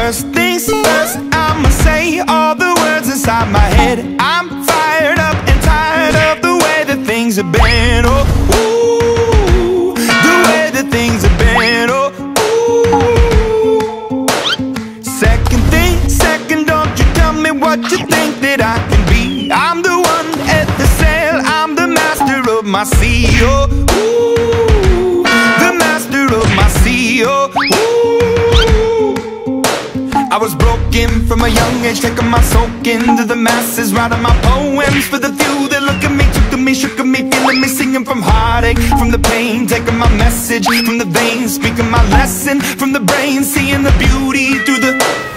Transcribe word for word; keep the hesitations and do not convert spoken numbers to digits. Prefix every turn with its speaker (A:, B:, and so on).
A: First things first, I'ma say all the words inside my head. I'm fired up and tired of the way that things have been. Oh, ooh, the way that things have been. Oh, ooh. Second thing, second, don't you tell me what you think that I can be. I'm the one at the sail, I'm the master of my sea. Oh, ooh, the master of my sea. Oh, ooh. I was broken from a young age, taking my soak into the masses, writing my poems for the few that look at me, took to me, shook at me, feeling me, singing from heartache, from the pain, taking my message from the veins, speaking my lesson from the brain, seeing the beauty through the